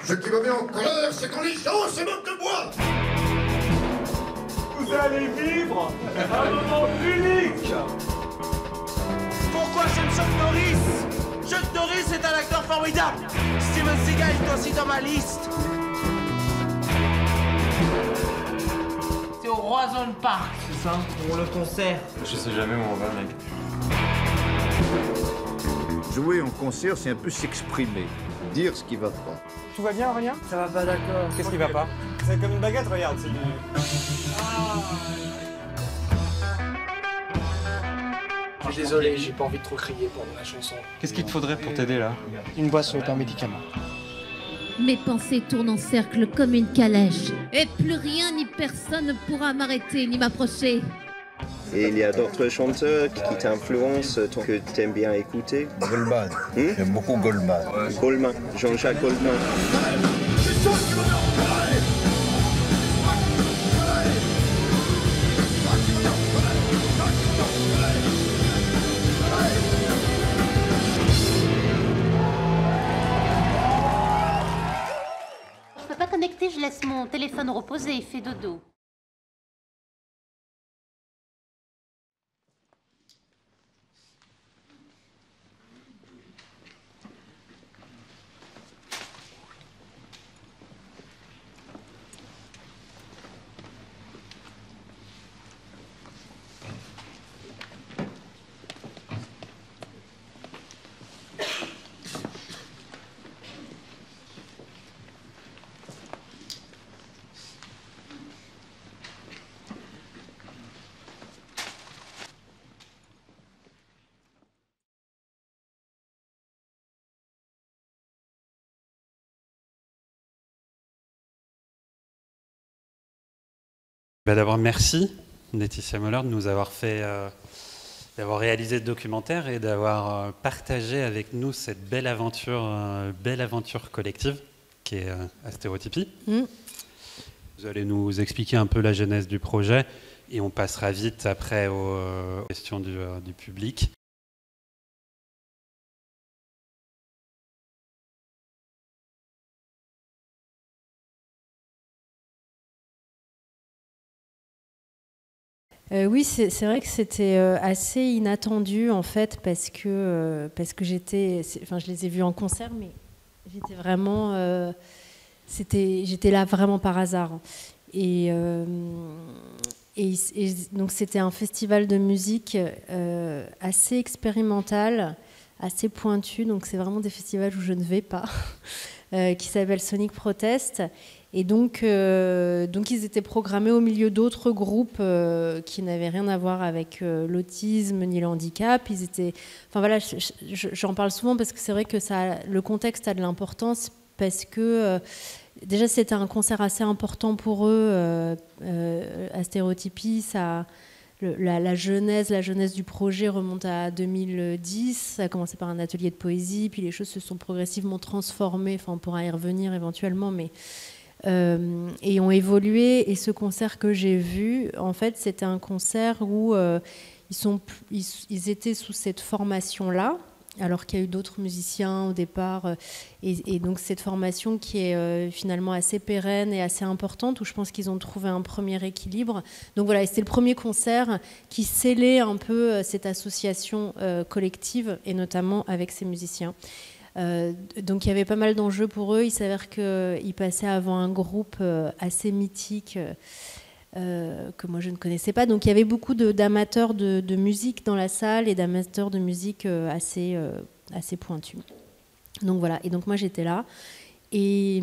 Ce qui me met en colère, c'est quand les gens se moquent de moi. Vous allez vivre un moment unique. Pourquoi j'aime Chuck Norris? Chuck Norris est un acteur formidable. Steven Seagal est aussi dans ma liste. C'est au Roison Park, c'est ça? Pour le concert. Je sais jamais où on va, mec. Jouer en concert, c'est un peu s'exprimer, dire ce qui va pas. Tout va bien, Aurélien? Ça va pas, d'accord. Qu'est-ce qui va pas? C'est comme une baguette, regarde. C'est du... Désolé, j'ai pas envie de trop crier pendant la chanson. Qu'est-ce qu'il te faudrait pour t'aider là? Une boisson est un médicament. Mes pensées tournent en cercle comme une calèche. Et plus rien ni personne ne pourra m'arrêter ni m'approcher. Et il y a d'autres chanteurs qui t'influencent, que tu aimes bien écouter? Goldman. J'aime beaucoup Goldman. Goldman, Jean-Jacques Goldman. Je peux pas connecter, je laisse mon téléphone reposer, il fait dodo. D'abord, merci Laetitia Moller de nous avoir fait, d'avoir réalisé ce documentaire et d'avoir partagé avec nous cette belle aventure collective qui est Astérotypie. Vous allez nous expliquer un peu la genèse du projet et on passera vite après aux questions du public. Oui, c'est vrai que c'était assez inattendu en fait parce que je les ai vus en concert, mais j'étais vraiment, j'étais là vraiment par hasard. Et donc c'était un festival de musique assez expérimental, assez pointu. Donc c'est vraiment des festivals où je ne vais pas, qui s'appelle Sonic Protest. Et donc ils étaient programmés au milieu d'autres groupes qui n'avaient rien à voir avec l'autisme ni le handicap. Ils étaient, enfin voilà, j'en parle souvent parce que c'est vrai que le contexte a de l'importance parce que déjà c'était un concert assez important pour eux. Astérotypie, la genèse du projet remonte à 2010. Ça a commencé par un atelier de poésie, puis les choses se sont progressivement transformées. Enfin, on pourra y revenir éventuellement, mais et ont évolué. Et ce concert que j'ai vu, en fait, c'était un concert où ils étaient sous cette formation-là, alors qu'il y a eu d'autres musiciens au départ. Et donc cette formation qui est finalement assez pérenne et assez importante, où je pense qu'ils ont trouvé un premier équilibre. Donc voilà, c'était le premier concert qui scellait un peu cette association collective, et notamment avec ces musiciens. Donc il y avait pas mal d'enjeux pour eux. Il s'avère qu'ils passaient avant un groupe assez mythique que moi je ne connaissais pas. Donc il y avait beaucoup d'amateurs de musique dans la salle et d'amateurs de musique assez pointus. Donc voilà, et donc moi j'étais là. Et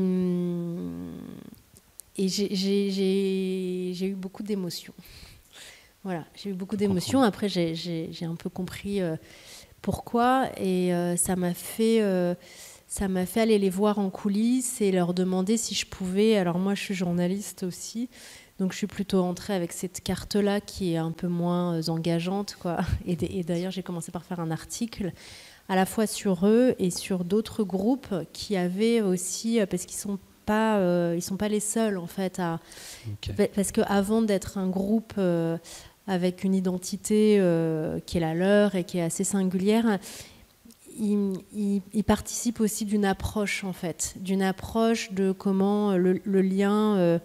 j'ai eu beaucoup d'émotions. Voilà, j'ai eu beaucoup d'émotions. Après j'ai un peu compris... pourquoi, et ça m'a fait aller les voir en coulisses et leur demander si je pouvais. Alors moi je suis journaliste aussi, donc je suis plutôt entrée avec cette carte-là qui est un peu moins engageante, quoi. Et d'ailleurs j'ai commencé par faire un article à la fois sur eux et sur d'autres groupes qui avaient aussi, parce qu'ils sont pas les seuls en fait parce qu'avant d'être un groupe avec une identité qui est la leur et qui est assez singulière, il participe aussi d'une approche, en fait, d'une approche de comment le lien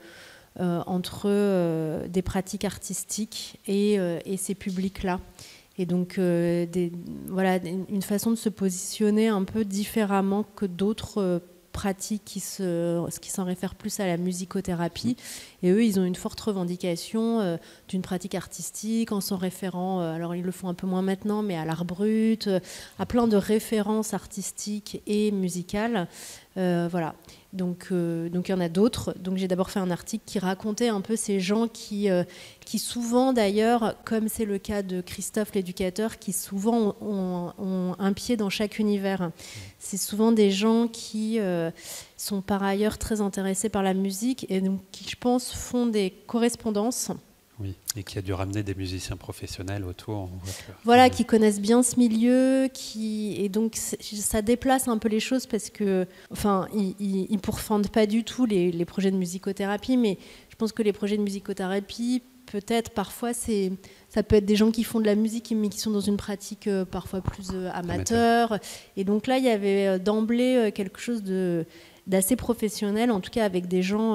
entre des pratiques artistiques et ces publics-là. Et donc, voilà, une façon de se positionner un peu différemment que d'autres pratiques qui s'en réfèrent plus à la musicothérapie. Et eux, ils ont une forte revendication d'une pratique artistique en s'en référant, alors ils le font un peu moins maintenant, mais à l'art brut, à plein de références artistiques et musicales. Voilà. Donc il y en a d'autres. Donc j'ai d'abord fait un article qui racontait un peu ces gens qui souvent d'ailleurs, comme c'est le cas de Christophe l'éducateur, qui souvent ont un pied dans chaque univers. C'est souvent des gens qui sont par ailleurs très intéressés par la musique et donc qui, je pense, font des correspondances. Oui, et qui a dû ramener des musiciens professionnels autour. Voilà, qui connaissent bien ce milieu, et donc ça déplace un peu les choses parce que, enfin, ils pourfendent pas du tout les projets de musicothérapie, mais je pense que les projets de musicothérapie, peut-être parfois ça peut être des gens qui font de la musique mais qui sont dans une pratique parfois plus amateur. Et donc là, il y avait d'emblée quelque chose d'assez professionnel, en tout cas avec des gens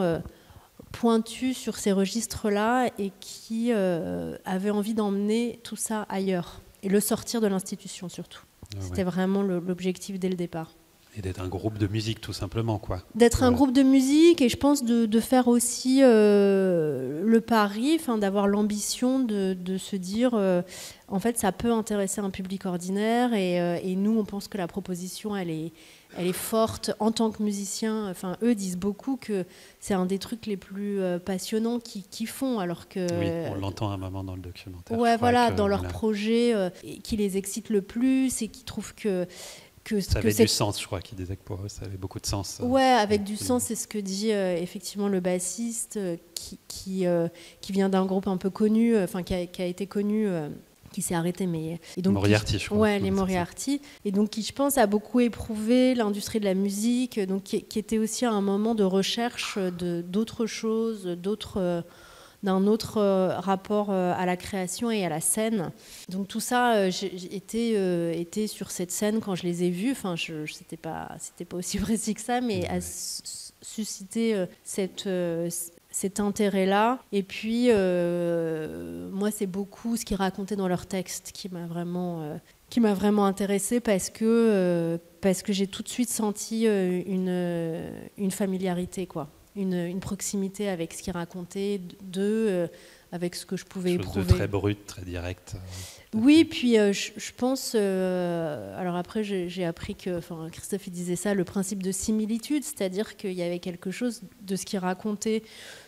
pointus sur ces registres-là et qui avaient envie d'emmener tout ça ailleurs et le sortir de l'institution surtout. C'était vraiment l'objectif dès le départ. Et d'être un groupe de musique tout simplement, quoi. D'être un groupe de musique et je pense de faire aussi le pari, d'avoir l'ambition de se dire en fait ça peut intéresser un public ordinaire et nous on pense que la proposition elle est forte en tant que musicien. Enfin, eux disent beaucoup que c'est un des trucs les plus passionnants qu'ils font, alors que... Oui, on l'entend à un moment dans le documentaire. Ouais, voilà, dans leur projet qui les excite le plus et qui trouvent que ça avait du sens, je crois, qu'ils disaient que pour eux, ça avait beaucoup de sens. Ouais, avec du sens, c'est ce que dit effectivement le bassiste qui vient d'un groupe un peu connu, qui a été connu... qui s'est arrêté, mais... Et donc, Moriarty, je crois. Ouais, les Moriarty. Et donc, qui, je pense, a beaucoup éprouvé l'industrie de la musique, donc qui était aussi à un moment de recherche d'autres choses, d'un autre rapport à la création et à la scène. Donc tout ça, j'étais sur cette scène quand je les ai vus. Enfin, c'était pas aussi précis que ça, mais a suscité cet intérêt-là. Et puis, moi, c'est beaucoup ce qu'ils racontaient dans leurs textes qui m'a vraiment intéressée parce que j'ai tout de suite senti une familiarité, quoi. Une proximité avec ce qu'ils racontaient avec ce que je pouvais éprouver. De très brut, très direct. Oui, puis je pense... alors après, j'ai appris que... Enfin, Christophe, il disait ça, le principe de similitude, c'est-à-dire qu'il y avait quelque chose de ce qu'il racontait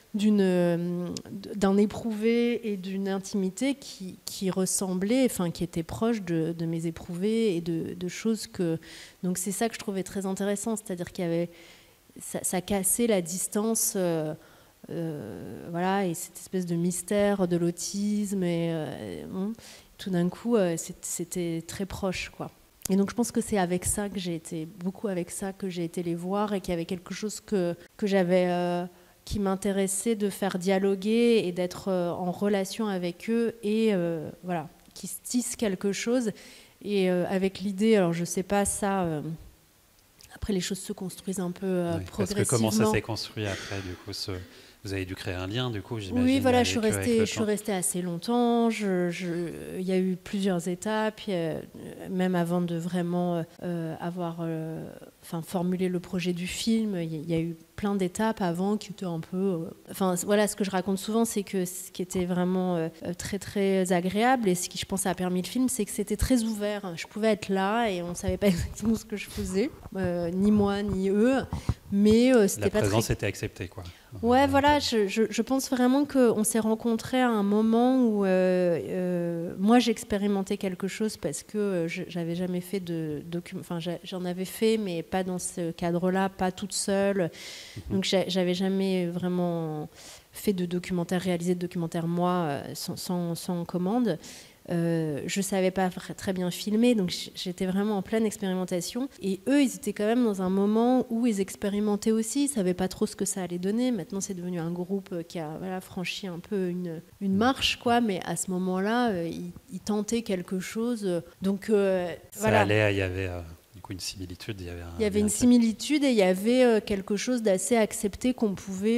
d'un éprouvé et d'une intimité qui ressemblait, qui était proche de mes éprouvés et de choses que... Donc c'est ça que je trouvais très intéressant, c'est-à-dire qu'il y avait... Ça cassait la distance, voilà, et cette espèce de mystère de l'autisme. Et tout d'un coup, c'était très proche, quoi. Et donc, je pense que c'est avec ça que j'ai été les voir et qu'il y avait quelque chose que j'avais, qui m'intéressait de faire dialoguer et d'être en relation avec eux et voilà, qui se tisse quelque chose. Et avec l'idée, alors je sais pas ça. Après, les choses se construisent un peu progressivement. Parce que comment ça s'est construit après, du coup vous avez dû créer un lien, du coup, j'imagine. Oui, voilà, je suis restée assez longtemps. Il y a eu plusieurs étapes, même avant de vraiment avoir formulé le projet du film. Il y a eu plein d'étapes avant qui étaient un peu... voilà, ce que je raconte souvent, c'est que ce qui était vraiment très, très agréable et ce qui, je pense, a permis le film, c'est que c'était très ouvert. Je pouvais être là et on ne savait pas exactement ce que je faisais, ni moi, ni eux. Mais c'était pas très... La présence était acceptée, quoi. Ouais, voilà, je pense vraiment qu'on s'est rencontrés à un moment où moi j'expérimentais quelque chose parce que j'avais jamais fait de documentaire. Enfin, j'en avais fait, mais pas dans ce cadre-là, pas toute seule. Donc j'avais jamais vraiment fait réalisé de documentaire moi, sans commande. Je savais pas très bien filmer, donc j'étais vraiment en pleine expérimentation. Et eux, ils étaient quand même dans un moment où ils expérimentaient aussi, ils savaient pas trop ce que ça allait donner. Maintenant, c'est devenu un groupe qui a franchi un peu une marche, quoi. Mais à ce moment-là, ils tentaient quelque chose. Donc ça allait, il y avait coup une similitude. Il y avait une similitude et il y avait quelque chose d'assez accepté qu'on pouvait,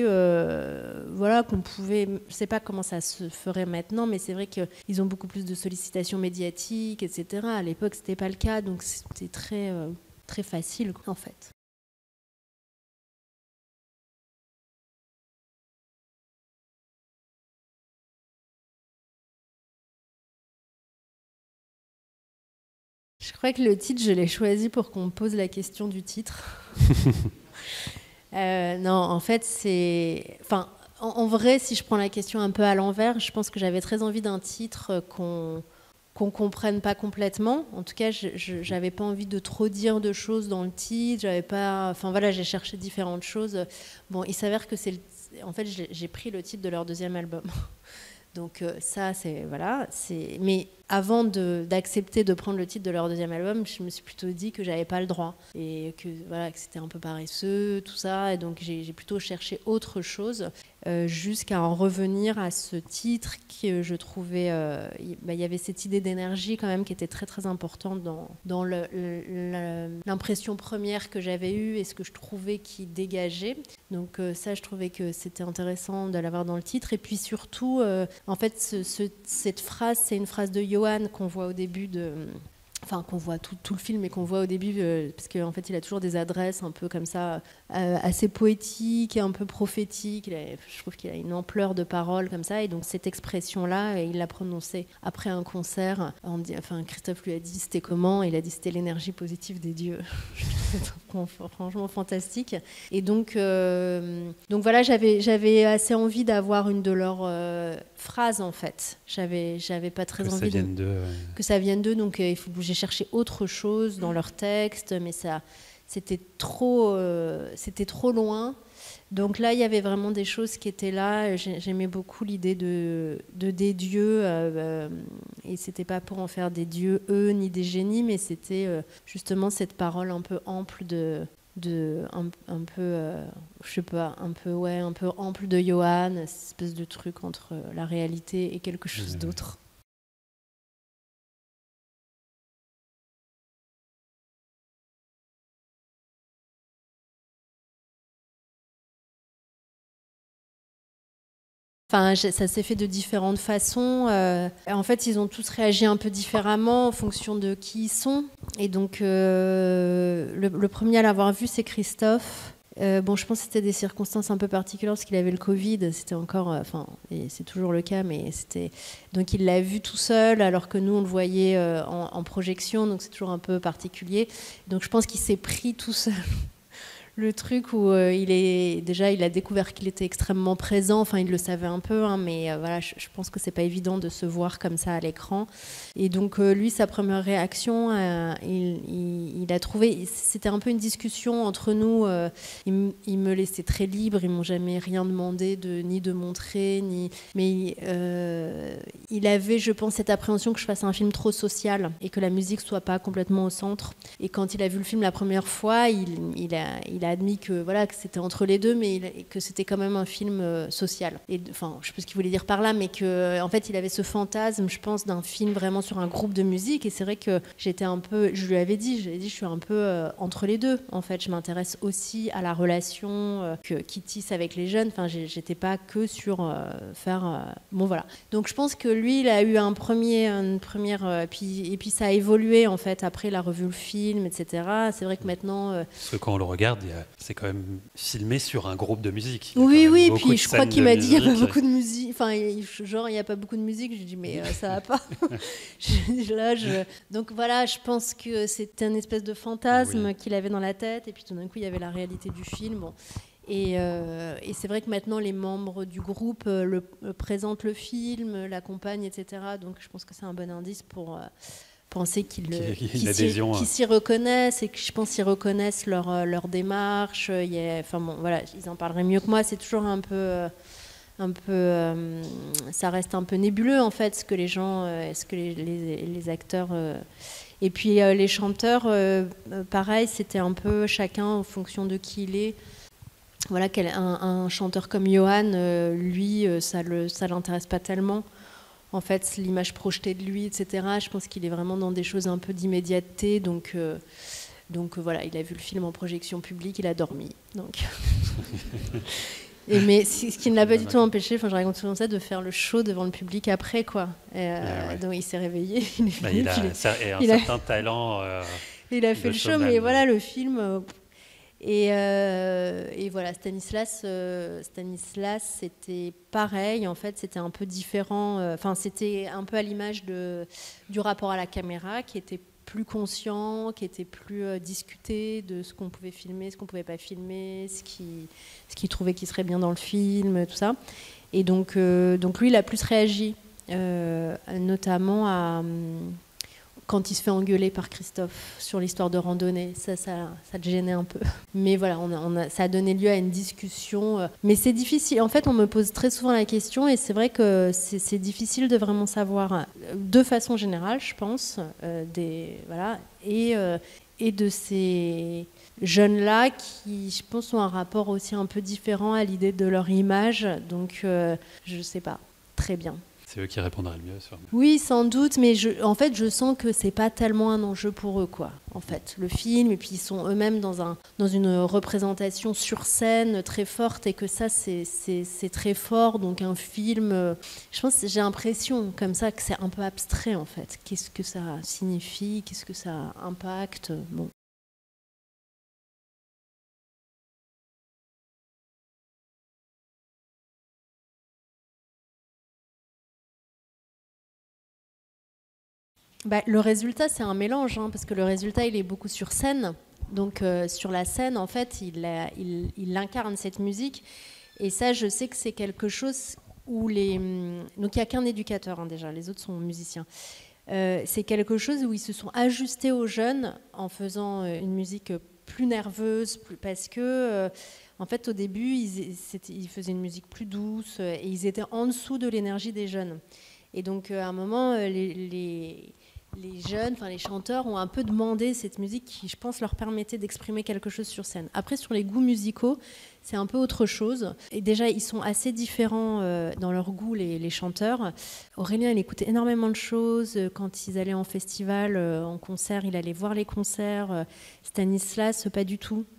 je sais pas comment ça se ferait maintenant, mais c'est vrai qu'ils ont beaucoup plus de sollicitations médiatiques, etc. À l'époque, c'était pas le cas, donc c'était très, très facile, en fait. Je crois que le titre, je l'ai choisi pour qu'on me pose la question du titre. Non, en fait, c'est... Enfin, en vrai, si je prends la question un peu à l'envers, je pense que j'avais très envie d'un titre qu'on comprenne pas complètement. En tout cas, j'avais pas envie de trop dire de choses dans le titre. J'avais pas... Enfin, voilà, j'ai cherché différentes choses. Bon, il s'avère que en fait, j'ai pris le titre de leur deuxième album. Donc ça, c'est... Voilà. Mais avant d'accepter de prendre le titre de leur deuxième album, je me suis plutôt dit que j'avais pas le droit. Et que, voilà, que c'était un peu paresseux, tout ça. Et donc, j'ai plutôt cherché autre chose jusqu'à en revenir à ce titre que je trouvais... il y avait cette idée d'énergie quand même qui était très, très importante dans l'impression première que j'avais eue et ce que je trouvais qui dégageait. Donc ça, je trouvais que c'était intéressant de l'avoir dans le titre. Et puis surtout, en fait, cette phrase, c'est une phrase de Johan qu'on voit au début enfin qu'on voit tout le film et qu'on voit au début parce qu'en fait il a toujours des adresses un peu comme ça assez poétiques et un peu prophétiques. Je trouve qu'il a une ampleur de parole comme ça, et donc cette expression là il l'a prononcée après un concert. Christophe lui a dit c'était comment, il a dit c'était l'énergie positive des dieux. Franchement fantastique. Et donc voilà, j'avais assez envie d'avoir une de leurs phrases en fait. J'avais pas très envie que ça vienne d'eux, donc j'ai cherché autre chose dans leur texte, mais c'était trop loin. Donc là, il y avait vraiment des choses qui étaient là. J'aimais beaucoup l'idée de des dieux, et c'était pas pour en faire des dieux eux ni des génies, mais c'était justement cette parole un peu ample un peu ample de Johan, cette espèce de truc entre la réalité et quelque chose d'autre. Enfin, ça s'est fait de différentes façons. En fait, ils ont tous réagi un peu différemment en fonction de qui ils sont. Et donc, le premier à l'avoir vu, c'est Christophe. Je pense que c'était des circonstances un peu particulières parce qu'il avait le Covid. C'était encore, et c'est toujours le cas, mais c'était. Donc, il l'a vu tout seul, alors que nous, on le voyait en projection. Donc, c'est toujours un peu particulier. Donc, je pense qu'il s'est pris tout seul. Le truc où il a découvert qu'il était extrêmement présent, enfin il le savait un peu, hein, mais voilà, je pense que c'est pas évident de se voir comme ça à l'écran. Et donc lui, sa première réaction, il a trouvé, c'était un peu une discussion entre nous, il me laissait très libre, ils m'ont jamais rien demandé ni de montrer, mais il avait, je pense, cette appréhension que je fasse un film trop social et que la musique soit pas complètement au centre. Et quand il a vu le film la première fois, il a admis que c'était entre les deux, mais que c'était quand même un film social. Et enfin, je sais pas ce qu'il voulait dire par là, mais que en fait, il avait ce fantasme, je pense, d'un film vraiment sur un groupe de musique. Et c'est vrai que je lui avais dit, je suis un peu entre les deux. En fait, je m'intéresse aussi à la relation qu'il tisse avec les jeunes. Enfin, j'étais pas que sur faire. Bon, voilà. Donc, je pense que lui, il a eu une première, et puis ça a évolué en fait. Après, il a revu le film, etc. C'est vrai que maintenant. Parce que quand on le regarde, c'est quand même filmé sur un groupe de musique. Oui, puis je crois qu'il m'a dit il n'y a pas beaucoup de musique. Enfin, genre, il n'y a pas beaucoup de musique. Je lui ai dit, mais ça va pas. Donc voilà, je pense que c'était une espèce de fantasme qu'il avait dans la tête. Et puis tout d'un coup, il y avait la réalité du film. Bon. Et c'est vrai que maintenant, les membres du groupe présentent le film, l'accompagnent, etc. Donc je pense que c'est un bon indice pour... penser qu'ils s'y reconnaissent, et que je pense qu'ils reconnaissent leur démarche. Ils en parleraient mieux que moi. C'est toujours un peu ça reste un peu nébuleux en fait, ce que les gens, ce que les acteurs. Et puis les chanteurs, pareil, c'était un peu chacun en fonction de qui il est. Voilà, un chanteur comme Johan, lui, ça l'intéresse pas tellement. En fait, l'image projetée de lui, etc., je pense qu'il est vraiment dans des choses un peu d'immédiateté. Donc Donc voilà, il a vu le film en projection publique, il a dormi. Donc... mais ce qui ne l'a pas du tout empêché, enfin je raconte souvent ça, de faire le show devant le public après, quoi. Donc il s'est réveillé, il a un certain talent. Il a fait le show, mais voilà, le film... Et voilà, Stanislas, c'était pareil. En fait, c'était un peu différent. Enfin, c'était un peu à l'image du rapport à la caméra, qui était plus conscient, qui était plus discuté de ce qu'on pouvait filmer, ce qu'on pouvait pas filmer, ce qu'il trouvait qui serait bien dans le film, tout ça. Et donc lui, il a plus réagi, notamment quand il se fait engueuler par Christophe sur l'histoire de randonnée. Ça le gênait un peu. Mais voilà, ça a donné lieu à une discussion. Mais c'est difficile. En fait, on me pose très souvent la question, et c'est vrai que c'est difficile de vraiment savoir, de façon générale, je pense, voilà, et de ces jeunes-là qui, je pense, ont un rapport aussi un peu différent à l'idée de leur image. Donc, je ne sais pas, très bien. C'est eux qui répondraient le mieux, sûrement. Oui, sans doute, mais en fait, je sens que c'est pas tellement un enjeu pour eux, quoi. En fait, le film, et puis ils sont eux-mêmes dans une représentation sur scène très forte, et que ça, c'est très fort. Donc un film, je pense, j'ai l'impression comme ça que c'est un peu abstrait, en fait. Qu'est-ce que ça signifie? Qu'est-ce que ça impacte? Bon. Le résultat, c'est un mélange, parce que le résultat, il est beaucoup sur scène. Donc, sur la scène, en fait, il incarne cette musique. Et ça, je sais que c'est quelque chose où donc, il n'y a qu'un éducateur, déjà. Les autres sont musiciens. C'est quelque chose où ils se sont ajustés aux jeunes en faisant une musique plus nerveuse, parce que, en fait, au début, ils faisaient une musique plus douce et ils étaient en dessous de l'énergie des jeunes. Et donc, à un moment, les jeunes, enfin les chanteurs, ont un peu demandé cette musique qui, je pense, leur permettait d'exprimer quelque chose sur scène. Après, sur les goûts musicaux, c'est un peu autre chose. Et déjà, ils sont assez différents dans leur goût, les chanteurs. Aurélien, il écoutait énormément de choses. Quand ils allaient en festival, en concert, il allait voir les concerts. Stanislas, pas du tout.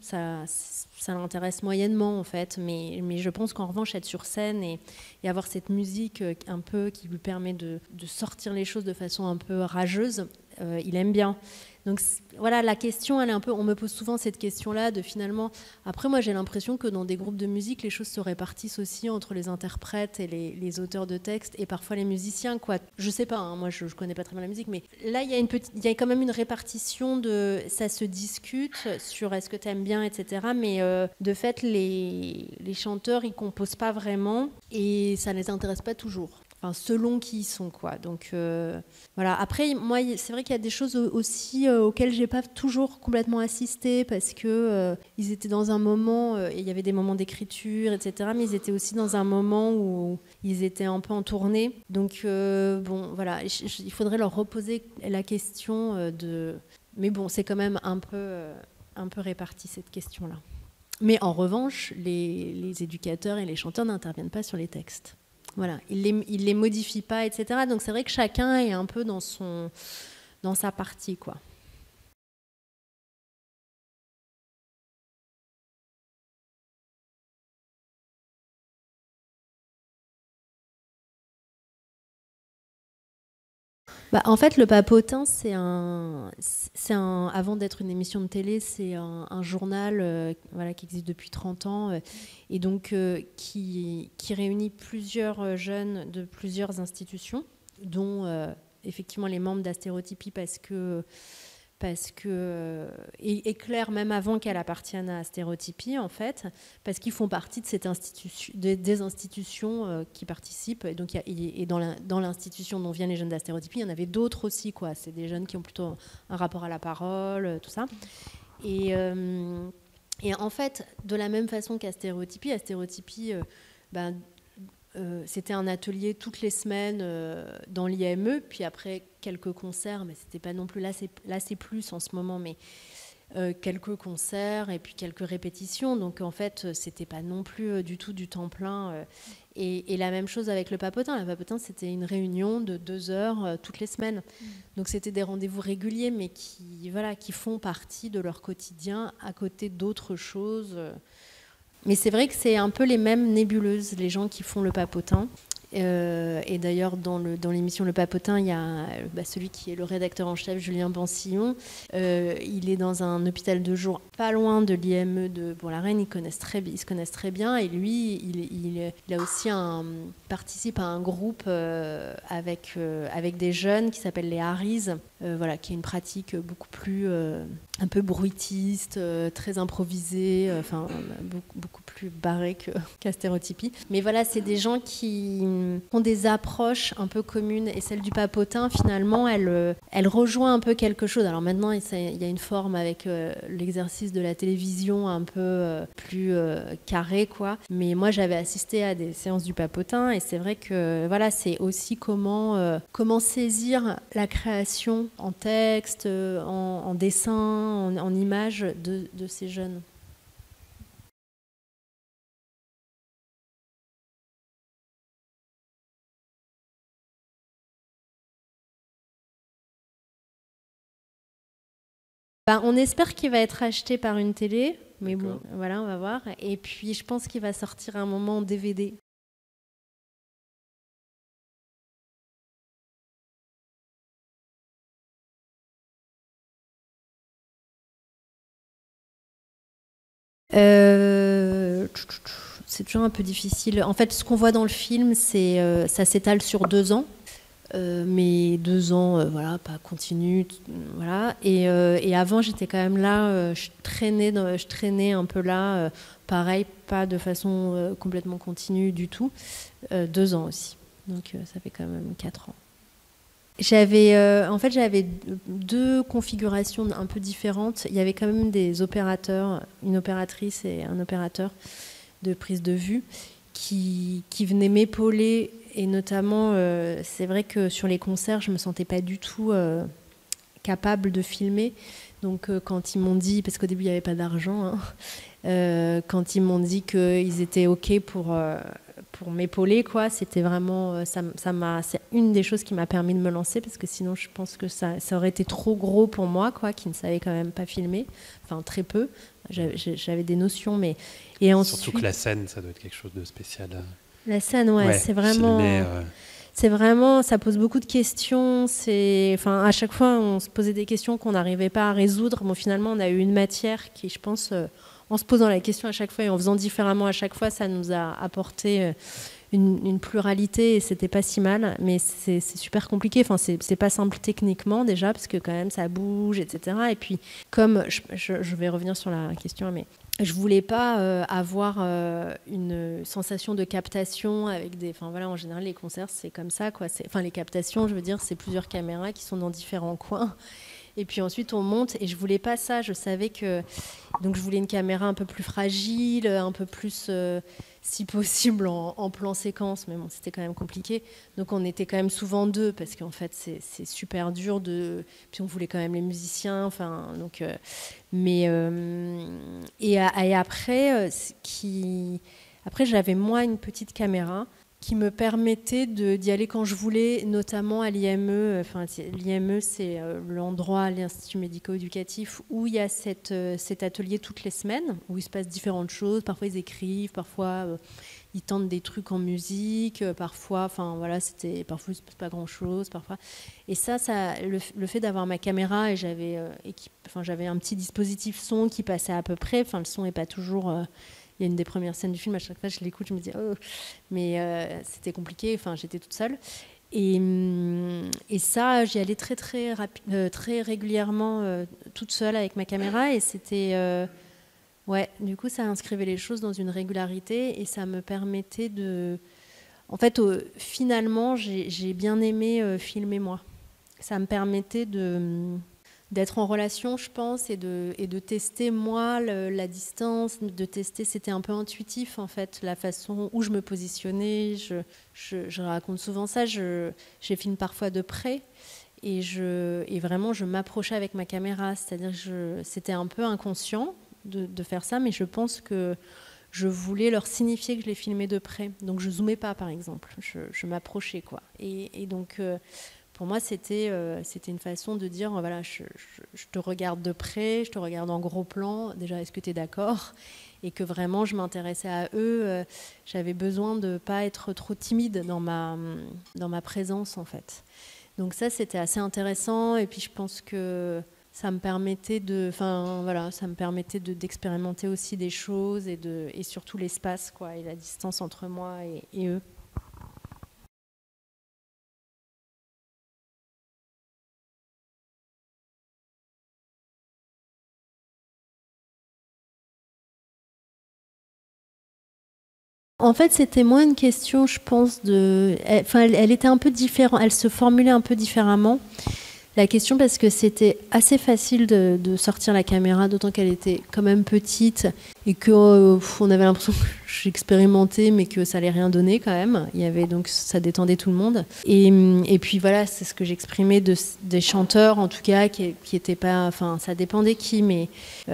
Ça l'intéresse moyennement, en fait. Mais je pense qu'en revanche, être sur scène et avoir cette musique un peu qui lui permet de sortir les choses de façon un peu rageuse, il aime bien. Donc voilà, la question, elle est un peu... On me pose souvent cette question-là de finalement... Après, moi, j'ai l'impression que dans des groupes de musique, les choses se répartissent aussi entre les interprètes et les auteurs de textes et parfois les musiciens, quoi. Je sais pas, moi, je connais pas très bien la musique, mais là, il y a quand même une répartition de... Ça se discute sur est-ce que t'aimes bien, etc. Mais de fait, les chanteurs, ils composent pas vraiment et ça les intéresse pas toujours. Enfin, selon qui ils sont, quoi. Donc voilà. Après, moi, c'est vrai qu'il y a des choses aussi auxquelles j'ai pas toujours complètement assisté parce que ils étaient dans un moment et il y avait des moments d'écriture, etc. Mais ils étaient aussi dans un moment où ils étaient un peu en tournée. Donc bon, voilà. Il faudrait leur reposer la question de. Mais bon, c'est quand même un peu réparti cette question-là. Mais en revanche, les éducateurs et les chanteurs n'interviennent pas sur les textes. Voilà, il les modifie pas, etc. Donc c'est vrai que chacun est un peu dans sa partie, quoi. En fait, le Papotin, avant d'être une émission de télé, c'est un journal voilà, qui existe depuis 30 ans et donc qui réunit plusieurs jeunes de plusieurs institutions, dont effectivement les membres d'Astérotypie et Claire, même avant qu'elle appartienne à Astérotypie, en fait, parce qu'ils font partie de cette des institutions qui participent. Et donc, dans l'institution dont viennent les jeunes d'Astérotypie, il y en avait d'autres aussi, quoi. C'est des jeunes qui ont plutôt un rapport à la parole, tout ça. Et en fait, de la même façon qu'Astérotypie, c'était un atelier toutes les semaines dans l'IME, puis après quelques concerts, mais c'était pas non plus là c'est plus en ce moment, mais quelques concerts et puis quelques répétitions. Donc en fait, c'était pas non plus du tout du temps plein. Et la même chose avec le Papotin. Le Papotin, c'était une réunion de 2 heures toutes les semaines. Donc c'était des rendez-vous réguliers, mais qui font partie de leur quotidien à côté d'autres choses. Mais c'est vrai que c'est un peu les mêmes nébuleuses, les gens qui font le Papotin. Et d'ailleurs, dans l'émission Le Papotin, il y a celui qui est le rédacteur en chef, Julien Bansillon. Il est dans un hôpital de jour pas loin de l'IME de Bourg-la-Reine. Ils se connaissent très bien. Et lui, il a aussi participe à un groupe avec des jeunes qui s'appelle les Harris, qui est une pratique beaucoup plus un peu bruitiste, très improvisée, beaucoup plus barrée qu'à Stéréotypie. Mais voilà, c'est des gens qui ont des approches un peu communes. Et celle du Papotin, finalement, elle rejoint un peu quelque chose. Alors maintenant, il y a une forme avec l'exercice de la télévision un peu plus carré, quoi. Mais moi, j'avais assisté à des séances du Papotin, et c'est vrai que voilà, c'est aussi comment saisir la création en texte, en dessin, en images de ces jeunes. On espère qu'il va être acheté par une télé, mais bon, voilà, on va voir. Et puis, je pense qu'il va sortir à un moment en DVD. C'est toujours un peu difficile. En fait, ce qu'on voit dans le film, ça s'étale sur 2 ans. Mais 2 ans, pas continu, voilà. Et avant, j'étais quand même là, je traînais un peu là, pareil, pas de façon complètement continue du tout. 2 ans aussi, donc ça fait quand même 4 ans. J'avais 2 configurations un peu différentes. Il y avait quand même des opérateurs, une opératrice et un opérateur de prise de vue qui venaient m'épauler. Et notamment, c'est vrai que sur les concerts, je ne me sentais pas du tout capable de filmer. Donc quand ils m'ont dit, parce qu'au début, il n'y avait pas d'argent, quand ils m'ont dit qu'ils étaient OK pour m'épauler, quoi, c'était vraiment... c'est une des choses qui m'a permis de me lancer, parce que sinon, je pense que ça aurait été trop gros pour moi, quoi, qui ne savais quand même pas filmer. Enfin, très peu. J'avais des notions, mais... Et ensuite, surtout que la scène, ça doit être quelque chose de spécial. La scène, c'est vraiment... Filmer, c'est vraiment... Ça pose beaucoup de questions. À chaque fois, on se posait des questions qu'on n'arrivait pas à résoudre. Bon, finalement, on a eu une matière qui, je pense, en se posant la question à chaque fois et en faisant différemment à chaque fois, ça nous a apporté une pluralité, et c'était pas si mal. Mais c'est super compliqué. Enfin, c'est pas simple techniquement, déjà, parce que quand même, ça bouge, etc. Et puis, comme... Je vais revenir sur la question, mais... Je voulais pas avoir une sensation de captation avec des... Enfin voilà, en général, les concerts, c'est comme ça, quoi. Les captations, je veux dire, c'est plusieurs caméras qui sont dans différents coins. Et puis ensuite, on monte. Et je voulais pas ça. Je savais que... Donc, je voulais une caméra un peu plus fragile, un peu plus, si possible, en plan séquence. Mais bon, c'était quand même compliqué. Donc, on était quand même souvent 2, parce qu'en fait, c'est super dur de... Puis on voulait quand même les musiciens. Enfin, donc... Et après, après, j'avais moi une petite caméra qui me permettait d'y aller quand je voulais, notamment à l'IME. L'IME, c'est l'endroit, l'Institut médico-éducatif, où il y a cet atelier toutes les semaines, où il se passe différentes choses. Parfois, ils écrivent, parfois, ils tentent des trucs en musique, parfois, parfois, il se passe pas grand-chose, parfois. Et ça le fait d'avoir ma caméra, et j'avais un petit dispositif son qui passait à peu près. Enfin, le son n'est pas toujours... Il y a une des premières scènes du film, à chaque fois je l'écoute, je me dis oh, mais c'était compliqué. Enfin, j'étais toute seule. Et ça, j'y allais très régulièrement, toute seule avec ma caméra, et c'était du coup, ça inscrivait les choses dans une régularité, et ça me permettait de... En fait, finalement, j'ai bien aimé filmer moi. Ça me permettait d'être en relation, je pense, et de tester, moi, la distance, de tester, c'était un peu intuitif, en fait, la façon où je me positionnais. Je raconte souvent ça, je filme parfois de près, Et vraiment, je m'approchais avec ma caméra. C'est-à-dire que c'était un peu inconscient de faire ça, mais je pense que je voulais leur signifier que je les filmais de près. Donc je zoomais pas, par exemple. Je m'approchais, quoi. Et donc, pour moi, c'était une façon de dire, voilà, je te regarde de près, je te regarde en gros plan. Déjà, est-ce que tu es d'accord ? Et que vraiment, je m'intéressais à eux. J'avais besoin de ne pas être trop timide dans ma présence, en fait. Donc ça, c'était assez intéressant. Et puis, je pense que ça me permettait d'expérimenter aussi des choses et surtout l'espace, quoi, et la distance entre moi et eux. En fait, c'était moins une question, je pense, elle était un peu différente, elle se formulait un peu différemment. La question, parce que c'était assez facile de sortir la caméra, d'autant qu'elle était quand même petite et qu'on avait l'impression que j'expérimentais, mais que ça allait rien donner quand même. Donc ça détendait tout le monde. Et puis voilà, c'est ce que j'exprimais des chanteurs, en tout cas, qui étaient pas. Enfin, ça dépendait qui, mais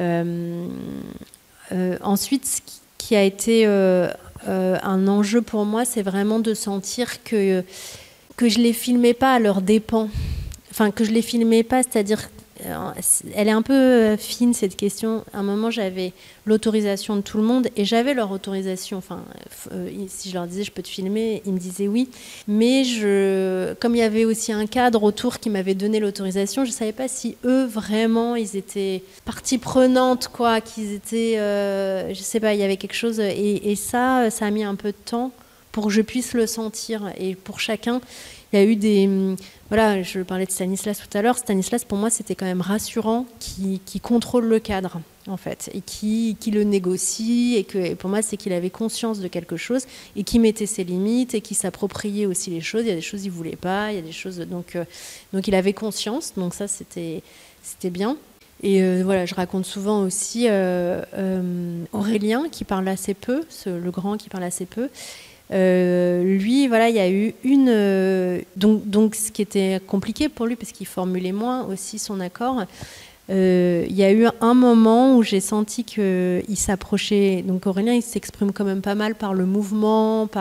ensuite, ce qui a été un enjeu pour moi, c'est vraiment de sentir que je les filmais pas à leurs dépens. Enfin, que je les filmais pas, c'est-à-dire, elle est un peu fine cette question. À un moment, j'avais l'autorisation de tout le monde et j'avais leur autorisation. Enfin, si je leur disais je peux te filmer, ils me disaient oui. Mais comme il y avait aussi un cadre autour qui m'avait donné l'autorisation, je savais pas si eux vraiment ils étaient partie prenante, quoi, qu'ils étaient, je sais pas, il y avait quelque chose et ça a mis un peu de temps pour que je puisse le sentir. Et pour chacun, il y a eu voilà, je parlais de Stanislas tout à l'heure. Stanislas, pour moi, c'était quand même rassurant qui contrôle le cadre, en fait, et qui le négocie. Et pour moi, c'est qu'il avait conscience de quelque chose et qui mettait ses limites et qui s'appropriait aussi les choses. Il y a des choses qu'il ne voulait pas, il y a des choses... Donc il avait conscience, donc ça, c'était bien. Et voilà, je raconte souvent aussi Aurélien, qui parle assez peu, le grand qui parle assez peu. Lui, voilà, il y a eu donc ce qui était compliqué pour lui parce qu'il formulait moins aussi son accord. Il y a eu un moment où j'ai senti qu'il s'approchait. Donc Aurélien, il s'exprime quand même pas mal par le mouvement, un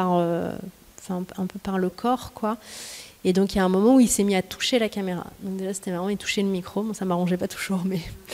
peu par le corps, quoi. Et donc il y a un moment où il s'est mis à toucher la caméra. Donc déjà c'était marrant, il touchait le micro. Bon, ça m'arrangeait pas toujours,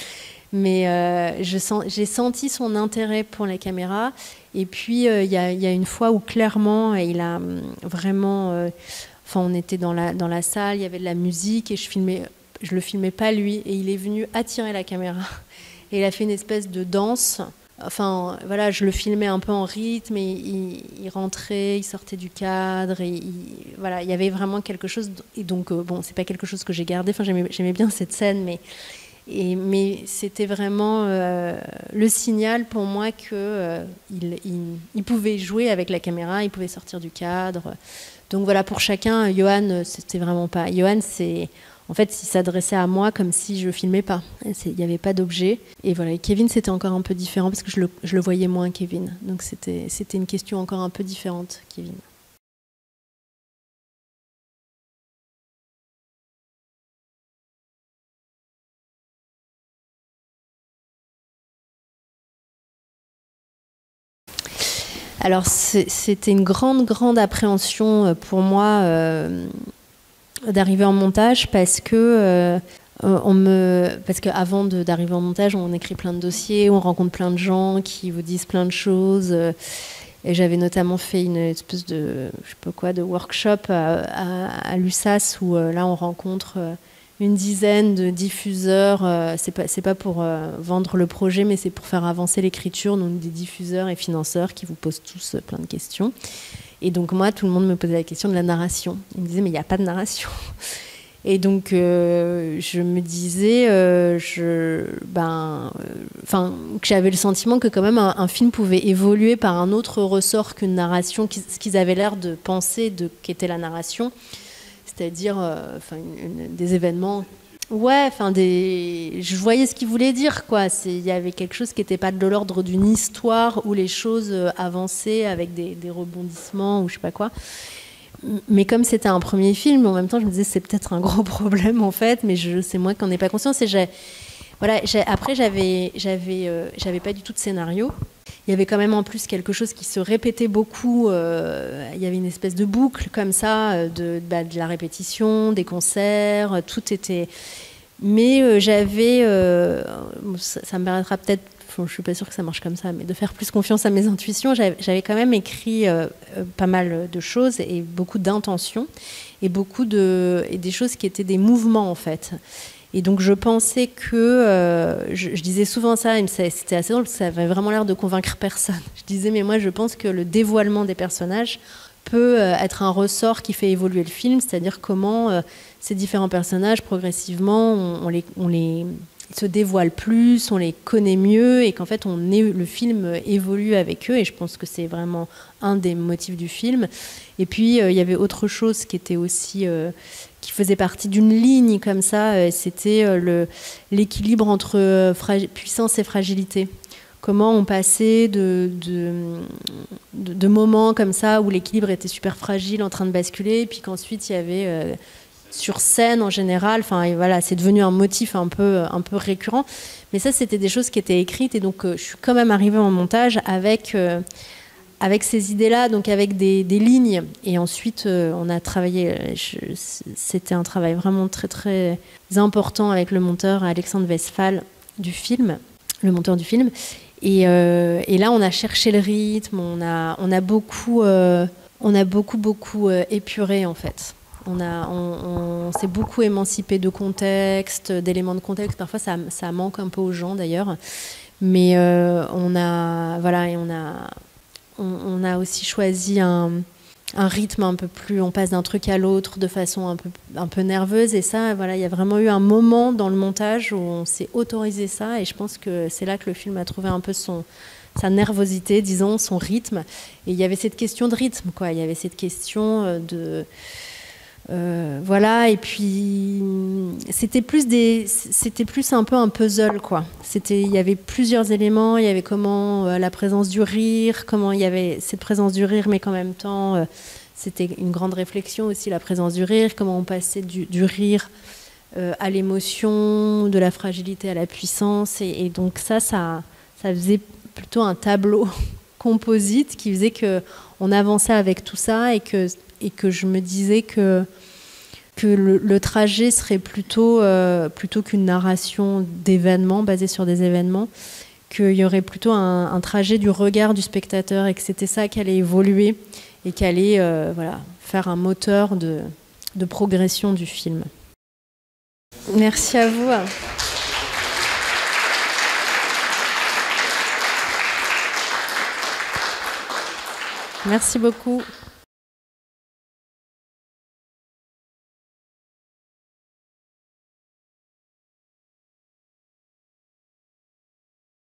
mais j'ai senti son intérêt pour la caméra. Et puis, il y a une fois où clairement, il a vraiment... on était dans la salle, il y avait de la musique et je le filmais pas lui. Et il est venu attirer la caméra. Et il a fait une espèce de danse. Enfin, voilà, je le filmais un peu en rythme et il rentrait, il sortait du cadre. Et voilà, il y avait vraiment quelque chose... Et donc, bon, c'est pas quelque chose que j'ai gardé. Enfin, j'aimais bien cette scène, mais c'était vraiment le signal pour moi qu'il pouvait jouer avec la caméra, il pouvait sortir du cadre. Donc voilà, pour chacun, Johan, c'était vraiment pas... Johan, en fait, il s'adressait à moi comme si je filmais pas. Il n'y avait pas d'objet. Et voilà, et Kevin, c'était encore un peu différent parce que je le voyais moins, Kevin. Donc c'était une question encore un peu différente, Kevin. Alors c'était une grande appréhension pour moi d'arriver en montage parce que qu'avant d'arriver en montage, on écrit plein de dossiers, on rencontre plein de gens qui vous disent plein de choses. Et j'avais notamment fait une espèce de workshop à l'USAS où là on rencontre une dizaine de diffuseurs. C'est pas pour vendre le projet, mais c'est pour faire avancer l'écriture. Donc des diffuseurs et financeurs qui vous posent tous plein de questions. Et donc moi, tout le monde me posait la question de la narration. Ils me disaient mais il n'y a pas de narration. Et donc je me disais, que j'avais le sentiment que quand même un film pouvait évoluer par un autre ressort qu'une narration, ce qu'ils avaient l'air de penser qu'était la narration. C'est-à-dire des événements. Ouais, je voyais ce qu'il voulait dire, quoi. Il y avait quelque chose qui n'était pas de l'ordre d'une histoire où les choses avançaient avec des rebondissements ou je sais pas quoi. Mais comme c'était un premier film, en même temps, je me disais c'est peut-être un gros problème en fait, mais c'est moi qui n'en ai pas conscience. Et après, j'avais pas du tout de scénario. Il y avait quand même en plus quelque chose qui se répétait beaucoup. Il y avait une espèce de boucle comme ça, de la répétition, des concerts, tout était. Mais j'avais, ça me paraîtra peut-être. Je ne suis pas sûre que ça marche comme ça, mais de faire plus confiance à mes intuitions, j'avais quand même écrit pas mal de choses et beaucoup d'intentions et et des choses qui étaient des mouvements en fait. Et donc je pensais que, je disais souvent ça, et c'était assez drôle parce que ça avait vraiment l'air de convaincre personne. Je disais mais moi je pense que le dévoilement des personnages peut être un ressort qui fait évoluer le film, c'est-à-dire comment ces différents personnages progressivement on les se dévoilent plus, on les connaît mieux et qu'en fait le film évolue avec eux et je pense que c'est vraiment un des motifs du film. Et puis il y avait autre chose qui était aussi qui faisait partie d'une ligne comme ça, c'était l'équilibre entre puissance et fragilité. Comment on passait de moments comme ça où l'équilibre était super fragile en train de basculer, puis qu'ensuite il y avait sur scène en général, enfin voilà, c'est devenu un motif un peu récurrent. Mais ça, c'était des choses qui étaient écrites et donc je suis quand même arrivée en montage avec ces idées-là, donc avec des lignes. Et ensuite, on a travaillé. C'était un travail vraiment très très important avec le monteur Alexandre Westphal du film, le monteur du film. Et là, on a cherché le rythme, on a beaucoup épuré en fait. On s'est beaucoup émancipé de contexte, d'éléments de contexte. Parfois, ça manque un peu aux gens d'ailleurs. Mais on a aussi choisi un rythme un peu plus. On passe d'un truc à l'autre de façon un peu nerveuse. Et ça, voilà, il y a vraiment eu un moment dans le montage où on s'est autorisé ça. Et je pense que c'est là que le film a trouvé un peu sa nervosité, disons, son rythme. Et il y avait cette question de rythme, quoi. Il y avait cette question de. Voilà, et puis c'était plus un peu un puzzle, quoi. Il y avait plusieurs éléments, il y avait comment la présence du rire, comment il y avait cette présence du rire, mais qu'en même temps c'était une grande réflexion aussi, la présence du rire, comment on passait du rire à l'émotion, de la fragilité à la puissance, et donc ça faisait plutôt un tableau composite qui faisait que on avançait avec tout ça et que je me disais que le trajet serait plutôt qu'une narration d'événements, basée sur des événements, qu'il y aurait plutôt un trajet du regard du spectateur et que c'était ça qui allait évoluer et qui allait faire un moteur de progression du film. Merci à vous. Merci beaucoup.